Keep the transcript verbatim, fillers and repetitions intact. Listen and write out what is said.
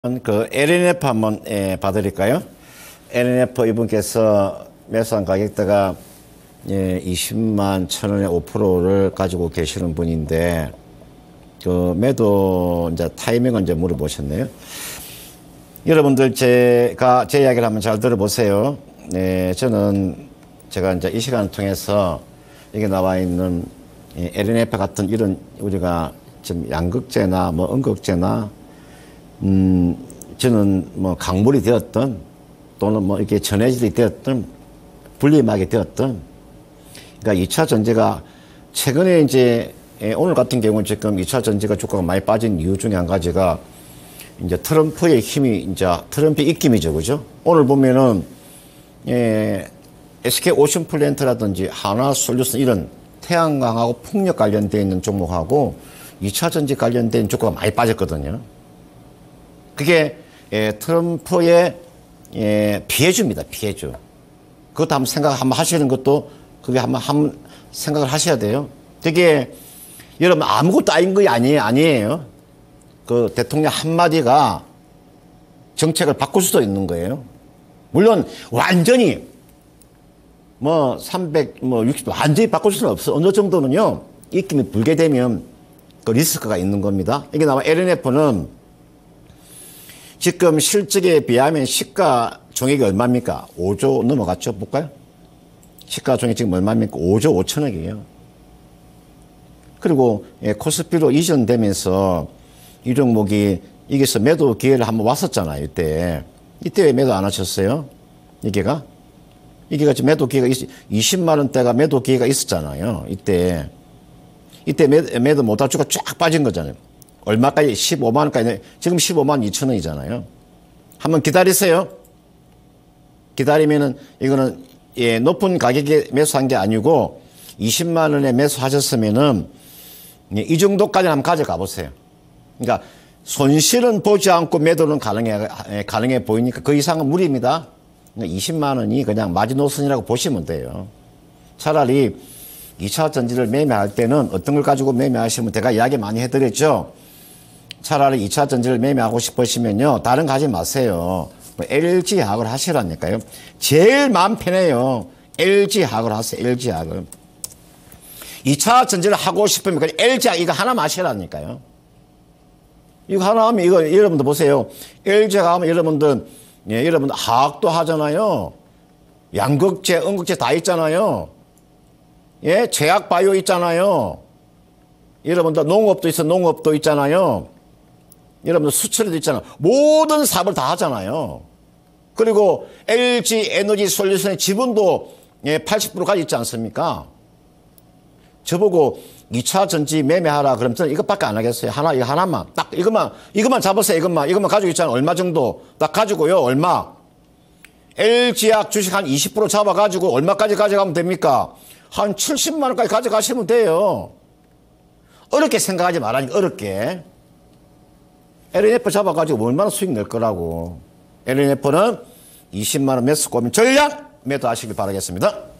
그 엘엔에프 한번 예, 봐드릴까요? 엘엔에프 이분께서 매수한 가격대가 예, 이십만 천 원에 오 퍼센트를 가지고 계시는 분인데 그 매도 이제 타이밍을 이제 물어보셨네요. 여러분들 제가 제 이야기를 한번 잘 들어보세요. 네, 저는 제가 이제 이 시간을 통해서 여기 나와 있는 예, 엘엔에프 같은 이런 우리가 지금 양극재나 뭐 음극재나 음, 저는 뭐 강물이 되었던 또는 뭐 이렇게 전해질이 되었던 분리막이 되었던 그러니까 이 차 전지가 최근에 이제 오늘 같은 경우는 지금 이 차 전지가 주가가 많이 빠진 이유 중에 한 가지가 이제 트럼프의 힘이 이제 트럼프의 입김이죠. 그죠? 오늘 보면은 예, 에스케이 오션 플랜트라든지 한화솔루션 이런 태양광하고 풍력 관련되어 있는 종목하고 이 차 전지 관련된 주가가 많이 빠졌거든요. 그게 예, 트럼프의 예, 피해주입니다. 피해주. 그것도 한번 생각 한번 하시는 것도 그게 한번 한번 생각을 하셔야 돼요. 되게 여러분 아무것도 아닌 거 아니에요. 아니에요. 그 대통령 한마디가 정책을 바꿀 수도 있는 거예요. 물론 완전히 뭐 삼백육십 도 완전히 바꿀 수는 없어. 어느 정도는요. 입김이 불게 되면 그 리스크가 있는 겁니다. 이게 나와 엘엔에프는 지금 실적에 비하면 시가 종액이 얼마입니까? 오조 넘어갔죠? 볼까요? 시가 종액 지금 얼마입니까? 오조 오천억이에요. 그리고 예, 코스피로 이전되면서 이 종목이 이게서 매도 기회를 한번 왔었잖아요. 이때. 이때 왜 매도 안 하셨어요? 이게가? 이게가 지금 매도 기회가 있, 이십만 원대가 매도 기회가 있었잖아요. 이때. 이때 매, 매도 못할 주가 쫙 빠진 거잖아요. 얼마까지? 십오만 원까지. 지금 십오만 이천 원이잖아요. 한번 기다리세요. 기다리면은 이거는 예, 높은 가격에 매수한 게 아니고 이십만 원에 매수하셨으면은 예, 이 정도까지 한번 가져가 보세요. 그러니까 손실은 보지 않고 매도는 가능해, 예, 가능해 보이니까 그 이상은 무리입니다. 그러니까 이십만 원이 그냥 마지노선이라고 보시면 돼요. 차라리 이 차 전지를 매매할 때는 어떤 걸 가지고 매매하시면 제가 이야기 많이 해드렸죠. 차라리 이 차 전지를 매매하고 싶으시면요. 다른 거 하지 마세요. 뭐 엘지화학을 하시라니까요. 제일 마음 편해요. 엘지화학을 하세요. 엘지화학을. 이 차 전지를 하고 싶으면 그냥 엘지화학 이거 하나만 하시라니까요. 이거 하나 하면 이거 여러분들 보세요. 엘지화학 하면 여러분들 예, 여러분들 화학도 하잖아요. 양극재, 음극재 다 있잖아요. 예, 제약 바이오 있잖아요. 여러분들 농업도 있어, 농업도 있잖아요. 여러분들 수출에도 있잖아요. 모든 사업을 다 하잖아요. 그리고 엘지 에너지 솔루션의 지분도 예, 팔십 퍼센트 가지고 있지 않습니까? 저보고 이 차 전지 매매하라 그러면 저는 이것밖에 안 하겠어요. 하나, 이거 하나만. 딱 이것만, 이것만 잡으세요. 이것만. 이것만 가지고 있잖아요. 얼마 정도. 딱 가지고요. 얼마? 엘지화학 주식 한 이십 퍼센트 잡아가지고 얼마까지 가져가면 됩니까? 한 칠십만 원까지 가져가시면 돼요. 어렵게 생각하지 말라니까, 어렵게. 엘엔에프 잡아가지고 얼마나 수익 낼 거라고. 엘엔에프는 이십만 원 매수 고민 전략 매도하시길 바라겠습니다.